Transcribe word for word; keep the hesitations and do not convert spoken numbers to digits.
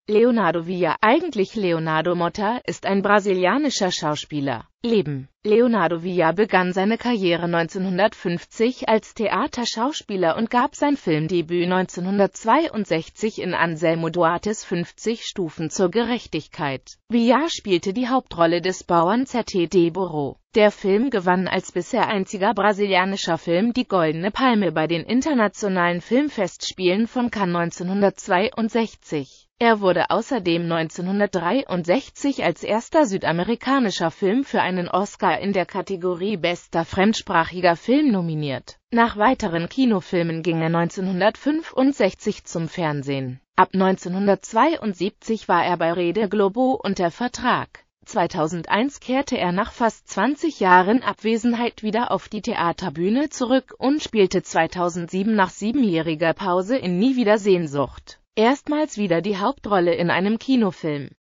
Leonardo Villa, eigentlich Leonardo Motta, ist ein brasilianischer Schauspieler. Leben: Leonardo Villa begann seine Karriere neunzehnhundertfünfzig als Theaterschauspieler und gab sein Filmdebüt neunzehnhundertzweiundsechzig in Anselmo Duartes fünfzig Stufen zur Gerechtigkeit. Villa spielte die Hauptrolle des Bauern Zé de Burro. Der Film gewann als bisher einziger brasilianischer Film die Goldene Palme bei den Internationalen Filmfestspielen von Cannes neunzehnhundertzweiundsechzig. Er wurde außerdem neunzehnhundertdreiundsechzig als erster südamerikanischer Film für einen Oscar in der Kategorie Bester fremdsprachiger Film nominiert. Nach weiteren Kinofilmen ging er neunzehnhundertfünfundsechzig zum Fernsehen. Ab neunzehnhundertzweiundsiebzig war er bei Rede Globo unter Vertrag. zweitausendeins kehrte er nach fast zwanzig Jahren Abwesenheit wieder auf die Theaterbühne zurück und spielte zweitausendsieben nach siebenjähriger Pause in Nie wieder Sehnsucht erstmals wieder die Hauptrolle in einem Kinofilm.